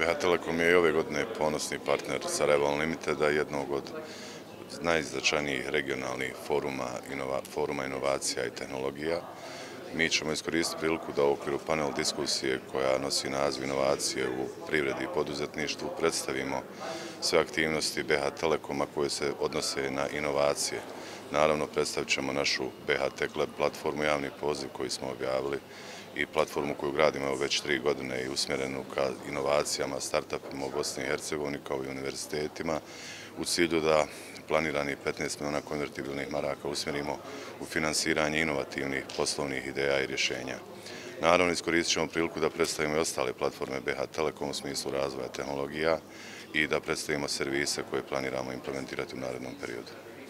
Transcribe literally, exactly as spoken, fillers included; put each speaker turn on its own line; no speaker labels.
B H Telekom je i ove godine ponosni partner Sarajevo Unlimiteda, jednog od najznačajnijih regionalnih foruma, inova, foruma inovacija i tehnologija. Mi ćemo iskoristiti priliku da u okviru panel diskusije koja nosi naziv inovacije u privredi i poduzetništvu predstavimo sve aktivnosti B H Telekoma koje se odnose na inovacije. Naravno, predstavit ćemo našu B H Tech Lab platformu, javni poziv koji smo objavili i platformu koju gradimo već tri godine i usmjerenu ka inovacijama, startupima u Bosni i Hercegovini kao i univerzitetima u cilju da planirani petnaest miliona konvertibilnih maraka usmjerimo u finansiranje inovativnih poslovnih ideja i rješenja. Naravno, iskoristit ćemo priliku da predstavimo i ostale platforme B H Telekom u smislu razvoja tehnologija i da predstavimo servise koje planiramo implementirati u narednom periodu.